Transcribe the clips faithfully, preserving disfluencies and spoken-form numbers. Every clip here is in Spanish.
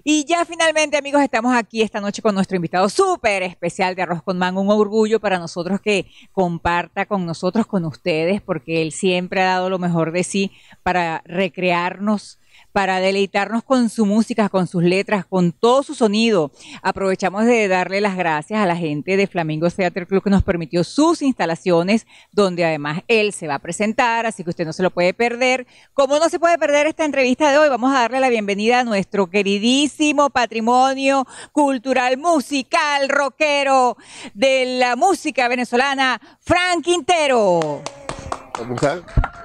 Y ya finalmente, amigos, estamos aquí esta noche con nuestro invitado súper especial de Arroz con Mango. Un orgullo para nosotros que comparta con nosotros, con ustedes, porque él siempre ha dado lo mejor de sí para recrearnos, para deleitarnos con su música, con sus letras, con todo su sonido. Aprovechamos de darle las gracias a la gente de Flamingo Theater Club que nos permitió sus instalaciones, donde además él se va a presentar, así que usted no se lo puede perder. Como no se puede perder esta entrevista de hoy, vamos a darle la bienvenida a nuestro queridísimo patrimonio cultural, musical, rockero de la música venezolana, Frank Quintero. ¿Cómo están?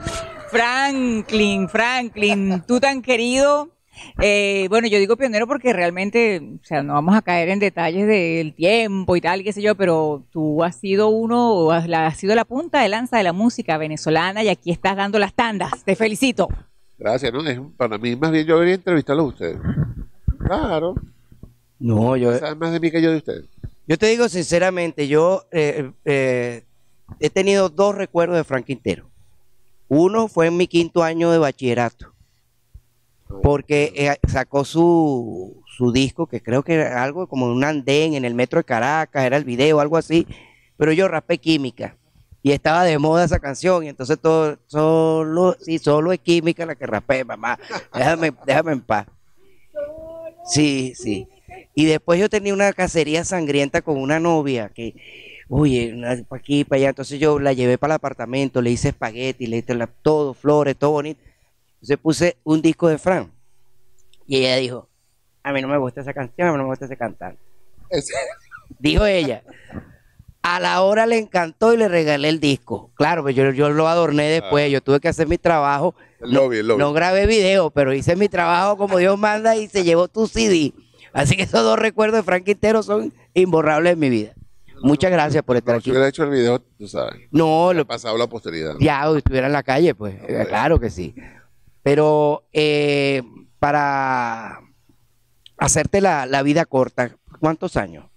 Franklin, Franklin, tú tan querido, eh, bueno, yo digo pionero porque realmente, o sea, no vamos a caer en detalles del tiempo y tal, qué sé yo, pero tú has sido uno, has, has sido la punta de lanza de la música venezolana y aquí estás dando las tandas, te felicito. Gracias, ¿no? Es, para mí, más bien, yo debería entrevistarlos a ustedes. Claro. No, yo... ¿Saben más de mí que yo de ustedes? Yo te digo sinceramente, yo eh, eh, he tenido dos recuerdos de Frank Quintero. Uno fue en mi quinto año de bachillerato, porque eh, sacó su, su disco, que creo que era algo como un andén en el metro de Caracas, era el video, algo así, pero yo rapé Química, y estaba de moda esa canción, y entonces todo, solo, sí, solo es Química la que rapé, mamá, déjame, déjame en paz. Sí, sí. Y después yo tenía una cacería sangrienta con una novia que... Oye, para aquí, para allá. Entonces yo la llevé para el apartamento, le hice espagueti, le hice la, todo, flores, todo bonito. Entonces puse un disco de Fran. Y ella dijo, a mí no me gusta esa canción, a mí no me gusta ese cantante. Dijo ella. A la hora le encantó y le regalé el disco. Claro, pues yo, yo lo adorné después, ah. Yo tuve que hacer mi trabajo. El lobby, el lobby. No, no grabé video, pero hice mi trabajo como Dios manda y se llevó tu C D. Así que esos dos recuerdos de Frank Quintero son imborrables en mi vida. Muchas gracias por estar no, aquí. Si hubiera hecho el video, tú sabes. No, lo ha pasado la posteridad. ¿No? Ya, o estuviera en la calle, pues. No, eh, claro que sí. Pero eh, para hacerte la, la vida corta, ¿cuántos años?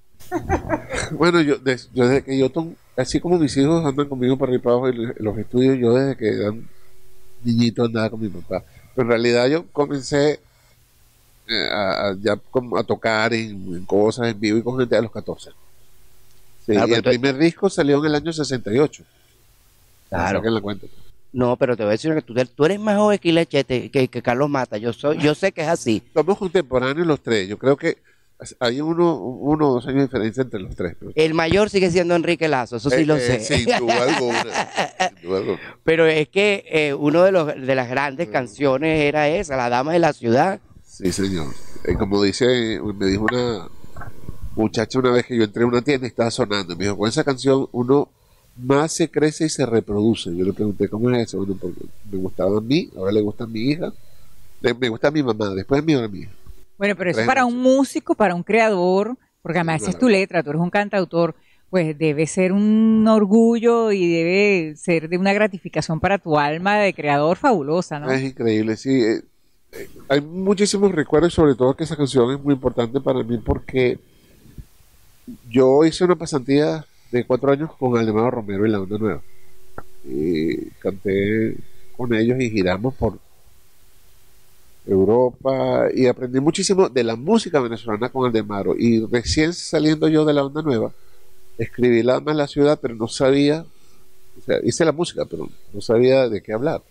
Bueno, yo, des, yo desde que yo, tom, así como mis hijos andan conmigo para arriba y para abajo en los estudios, yo desde que eran niñitos andaba con mi papá. Pero en realidad yo comencé eh, a, a, ya a tocar en, en cosas en vivo y con gente a los catorce. Sí, ah, y el primer te... disco salió en el año sesenta y ocho. Claro. La cuenta. No, pero te voy a decir que tú, tú eres más joven que Lechete, que, que Carlos Mata. Yo soy, yo sé que es así. Somos contemporáneos los tres. Yo creo que hay uno, uno o dos años de diferencia entre los tres. Pero... El mayor sigue siendo Enrique Lazo, eso sí eh, lo eh, sé. Sin duda alguna. Sin duda alguna. Pero es que eh, uno de los de las grandes mm. canciones era esa, La Dama de la Ciudad. Sí, señor. Eh, como dice, me dijo una muchacha una vez que yo entré a una tienda y estaba sonando. Me dijo, con esa canción uno más se crece y se reproduce. Yo le pregunté, ¿cómo es eso? Bueno, porque me gustaba a mí, ahora le gusta a mi hija, le, me gusta a mi mamá, después a mí, ahora a mi hija. Bueno, pero eso para un músico, para un creador, porque además esa es tu letra, tú eres un cantautor, pues debe ser un orgullo y debe ser de una gratificación para tu alma de creador fabulosa, ¿no? Es increíble, sí. Eh, eh, hay muchísimos recuerdos, sobre todo que esa canción es muy importante para mí porque yo hice una pasantía de cuatro años con Aldemaro Romero y la Onda Nueva. Y canté con ellos y giramos por Europa y aprendí muchísimo de la música venezolana con Aldemaro. Y recién saliendo yo de la Onda Nueva, escribí La Dama en la Ciudad, pero no sabía, o sea, hice la música, pero no sabía de qué hablar.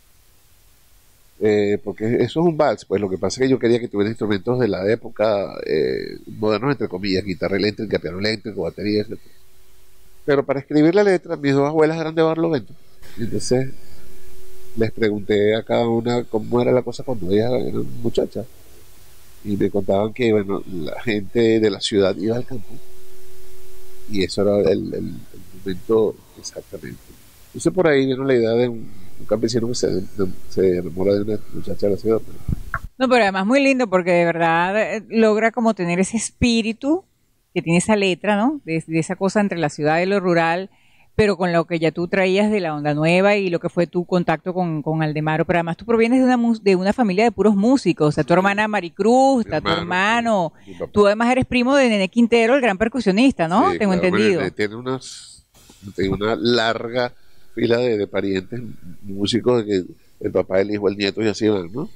Eh, porque eso es un vals, pues lo que pasa es que yo quería que tuviera instrumentos de la época, eh, modernos entre comillas, guitarra eléctrica, piano eléctrico, batería, etcétera. Pero para escribir la letra, mis dos abuelas eran de Barlovento. Entonces les pregunté a cada una cómo era la cosa cuando ellas eran muchachas. Y me contaban que, bueno, la gente de la ciudad iba al campo. Y eso era el, el, el momento exactamente. Entonces por ahí vino la idea de un, un campesino que se, se enamora de una muchacha de la ciudad. No, pero además muy lindo porque de verdad logra como tener ese espíritu que tiene esa letra, ¿no? De, de esa cosa entre la ciudad y lo rural, pero con lo que ya tú traías de la Onda Nueva y lo que fue tu contacto con, con Aldemaro. Pero además tú provienes de una, de una familia de puros músicos. O sea, tu hermana Maricruz, está tu hermano. Tú además eres primo de Nene Quintero, el gran percusionista, ¿no? Sí, Tengo claro, entendido. Nene tiene, unas, tiene una larga fila de, de parientes músicos, que el papá, el hijo, el nieto y así van, ¿no?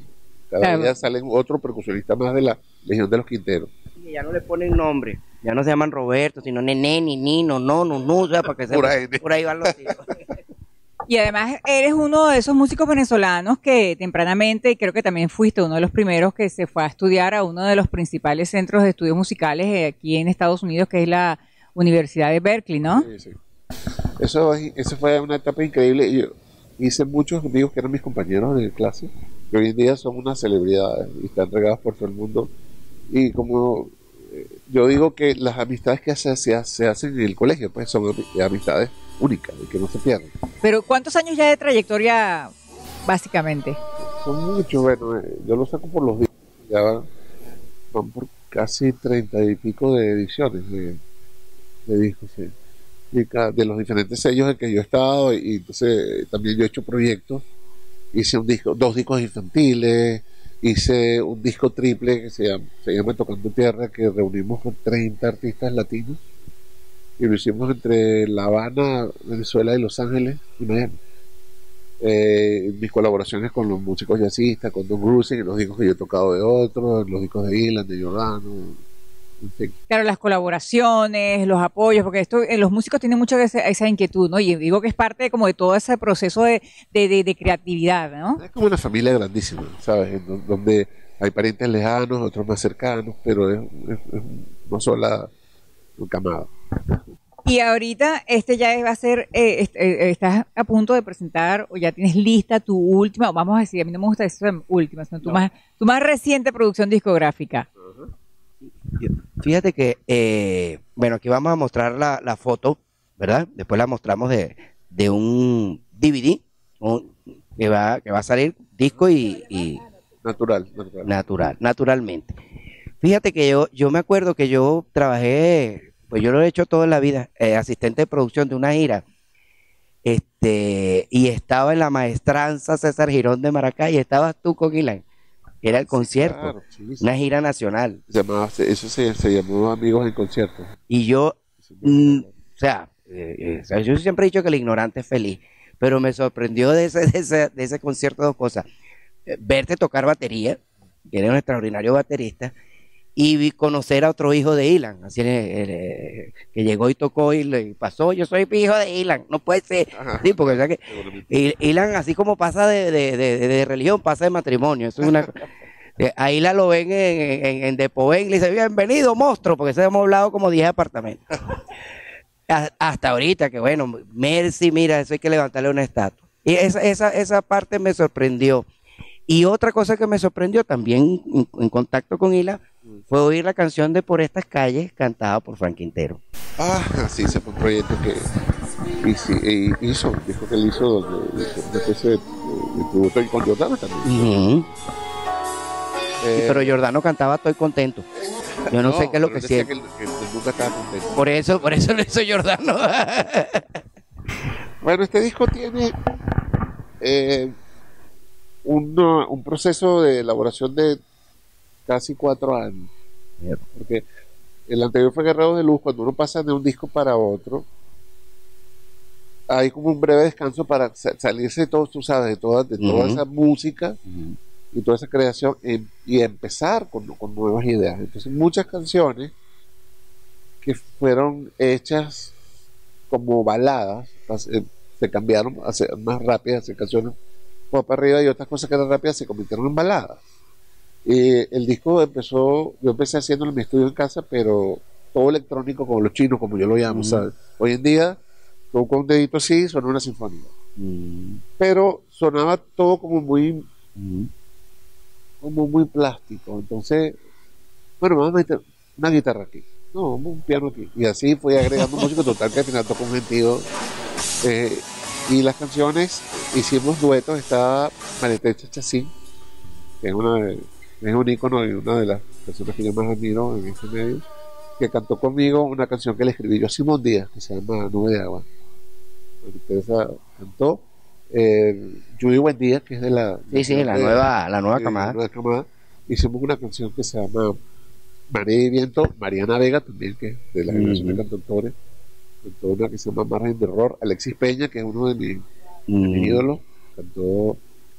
Cada Claro. día salen otro percusionista más de la Legión de los Quinteros. Y ya no le ponen nombre, ya no se llaman Roberto, sino Nené, ni Nino, no, no, no, o sea, para que se Pura N. por ahí van los tiros. Y además eres uno de esos músicos venezolanos que tempranamente, y creo que también fuiste uno de los primeros que se fue a estudiar a uno de los principales centros de estudios musicales eh, aquí en Estados Unidos, que es la Universidad de Berkeley, ¿no? Sí, sí. Eso, eso fue una etapa increíble. Yo hice muchos amigos que eran mis compañeros de clase, que hoy en día son unas celebridades y están regados por todo el mundo. Y como eh, yo digo que las amistades que se, se, se hacen en el colegio, pues son ami- amistades únicas y que no se pierden. Pero ¿cuántos años ya de trayectoria, básicamente? Son muchos, bueno, eh, yo lo saco por los días, ya van, van por casi treinta y pico de ediciones de, de discos, sí. Y ca- de los diferentes sellos en que yo he estado, y, y entonces eh, también yo he hecho proyectos. Hice un disco, dos discos infantiles, hice un disco triple que se llama, se llama Tocando Tierra, que reunimos con treinta artistas latinos y lo hicimos entre La Habana, Venezuela y Los Ángeles y Miami. Eh, mis colaboraciones con los músicos jazzistas, con Don Grusin, en los discos que yo he tocado de otros, en los discos de Ilan, de Giordano, en fin. Claro, las colaboraciones, los apoyos, porque esto, eh, los músicos tienen mucho esa, esa inquietud, ¿no? Y digo que es parte como de todo ese proceso de, de, de, de creatividad, ¿no? Es como una familia grandísima, ¿sabes? En do- donde hay parientes lejanos, otros más cercanos, pero es, es, es una sola camada. Y ahorita este ya va a ser, eh, est- eh, estás a punto de presentar o ya tienes lista tu última, vamos a decir, a mí no me gusta decir última, sino tu, No. más, tu más reciente producción discográfica. Fíjate que, eh, bueno, aquí vamos a mostrar la, la foto, ¿verdad? Después la mostramos de, de un D V D un- que, va, que va a salir disco y, y Natural, natural. natural, naturalmente. Fíjate que yo, yo me acuerdo que yo trabajé, pues yo lo he hecho toda la vida, eh, asistente de producción de una gira, este, y estaba en la maestranza César Girón de Maracay, y estabas tú con Ilan, era el concierto, Claro, sí, sí. una gira nacional, Se llamaba- eso se, se llamó Amigos en Concierto. y yo, mm, o sea, eh, eh, o sea, yo siempre he dicho que el ignorante es feliz, pero me sorprendió de ese, de ese, de ese concierto dos cosas, Eh, verte tocar batería, que eres un extraordinario baterista, y vi conocer a otro hijo de Ilan, así eh, eh, que llegó y tocó y le pasó, yo soy hijo de Ilan, no puede ser, Ajá. sí, porque o sea que Seguramente. I- Ilan así como pasa de, de, de, de- de religión, pasa de matrimonio, eso es una eh, a Ilan lo ven en, en, en Depoven y le dice, bienvenido monstruo, porque se hemos hablado como diez apartamentos. A- Hasta ahorita, que bueno, Mercy, mira, eso hay que levantarle una estatua. Y esa, esa, esa parte me sorprendió. Y otra cosa que me sorprendió también en, en contacto con Ilan fue oír la canción de Por estas calles cantada por Frank Quintero. Ah, sí, ese fue un proyecto que hizo, hizo dijo que él hizo donde hizo una especie de, de tributo y con Giordano también. Ujú. Eh, Sí, pero Giordano cantaba Estoy contento. Yo no, sé qué es lo pero que él decía siente. que, él- que él nunca estaba contento. Por eso, por eso lo hizo Giordano. Bueno, este disco tiene eh, uno- un proceso de elaboración de casi cuatro años. Porque el anterior fue Guerreros de Luz. Cuando uno pasa de un disco para otro, hay como un breve descanso para sa- salirse de todo, tú sabes, de toda, de toda Ujú. esa música y toda esa creación em- y empezar con, con nuevas ideas. Entonces, muchas canciones que fueron hechas como baladas pas- eh, se cambiaron a ser más rápidas, a ser canciones pop arriba, y otras cosas que eran rápidas se convirtieron en baladas. Y el disco empezó, yo empecé haciéndolo en mi estudio en casa, pero todo electrónico, como los chinos, como yo lo llamo, Ujú. ¿sabes? Hoy en día, todo con un dedito así, suena una sinfonía. Mm, Pero sonaba todo como muy, mm. como muy plástico. Entonces, bueno, vamos a meter una guitarra aquí. No, un piano aquí. Y así fui agregando música total que al final tocó un gentío. Eh, y las canciones, hicimos duetos. Está Maretecha Chacín, que es, una de- es un ícono y una de las personas que yo más admiro en este medio, que cantó conmigo una canción que le escribí yo a Simón Díaz, que se llama Nube de Agua. Teresa cantó. Eh, Judy Buendía, que es de la, Sí, sí, la de- nueva, la nueva de- camada. nueva camada. Hicimos una canción que se llama María y Viento. Mariana Vega también, que es de la generación de Ujú. cantautores, cantó una que se llama Margen de Error. Alexis Peña, que es uno de mis, de mis Mm. ídolos, cantó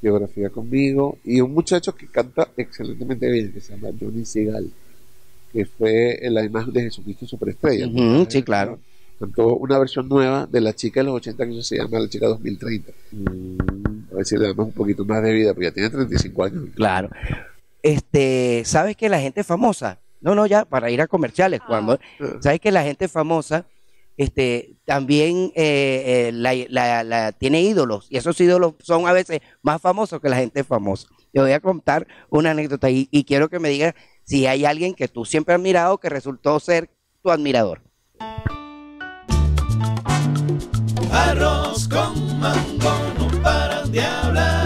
Geografía conmigo, y un muchacho que canta excelentemente bien, que se llama Johnny Segal, que fue en la imagen de Jesucristo Superestrella. Ujú, ¿no? sí, claro. Cantó una versión nueva de La Chica de los ochenta, que se llama La Chica dos mil treinta. A ver si le damos un poquito más de vida, porque ya tiene treinta y cinco años. Claro. Este, ¿sabes que la gente famosa? No, no, ya, para ir a comerciales, cuando, ¿sabes que la gente famosa este, también eh, eh, la, la- la- tiene ídolos? Y esos ídolos son a veces más famosos que la gente famosa. Te voy a contar una anécdota y, y quiero que me digas si hay alguien que tú siempre has admirado que resultó ser tu admirador. Arroz con mango no paran de hablar.